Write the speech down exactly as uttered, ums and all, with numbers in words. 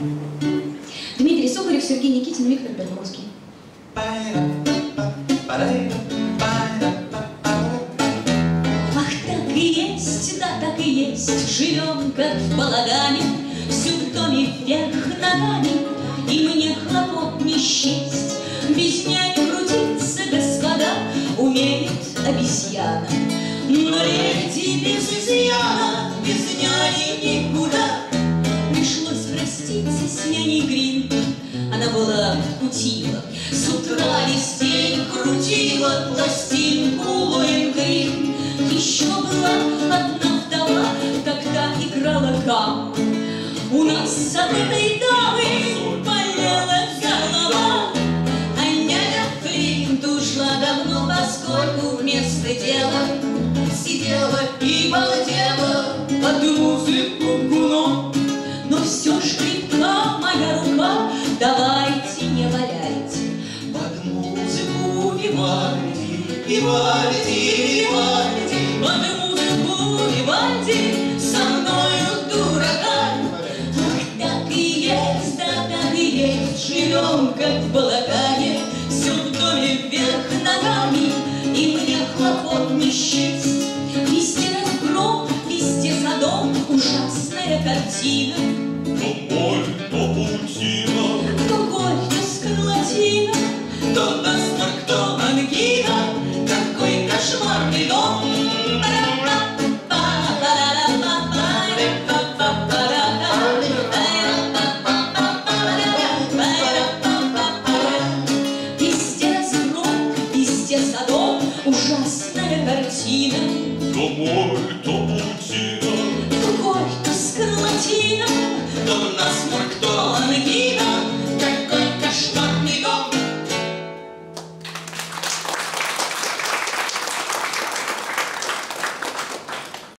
Дмитрий Сухарев, Сергей Никитин, Виктор Белорусский. Ах, так и есть, да, так и есть, живем, как в балагане, все в доме вверх ногами, и мне хлопот не счесть. Без нянь крутиться, господа, умеет обезьяна. Но леди без изъяна, без няни никуда. Пришлось проститься с няней Грин, она была кутила. С утра весь день крутила пластинку Лоенгрин. Еще была одна вдова, тогда играла гамму. У нас с этой дамой болела голова, а няня Флинт ушла давно, поскольку вместо дела сидела и балдела под музыку Гуно. Но все ж крепка моя рука, давайте не валяйте под музыку Вивальди, Вивальди, Вивальди, под музыку Вивальди со мною дурака. Ах, так и есть, да, так и есть, живем как в балагане.